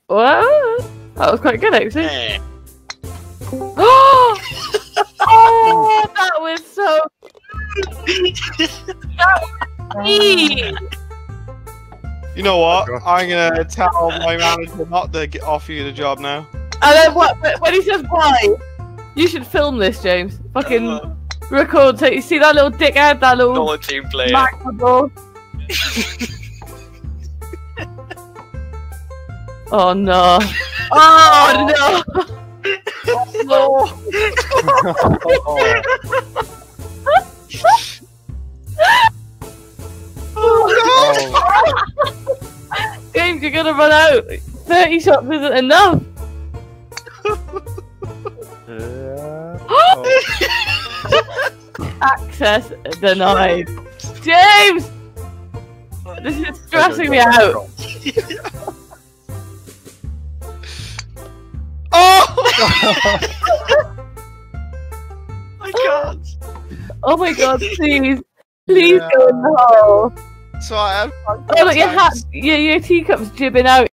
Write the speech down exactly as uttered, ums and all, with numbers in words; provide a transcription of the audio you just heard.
Whoa! That was quite good, actually. Eh. Oh! Oh, that was so. That was sweet. You know what? I'm gonna tell my manager not to get, offer you the job now. And then what? When he says bye, you should film this, James. Fucking Uh, record. So you see that little dickhead, that little not a team player. Mac-a-ball? Oh no! Oh no! No. James, you're gonna run out. Thirty shots isn't enough. Yeah. Access denied. James, this is stressing me out. Oh! I can't. Oh my god! Please, please Yeah. go in the hole. So I had. Oh, look, your hat, your your teacup's jibbing out.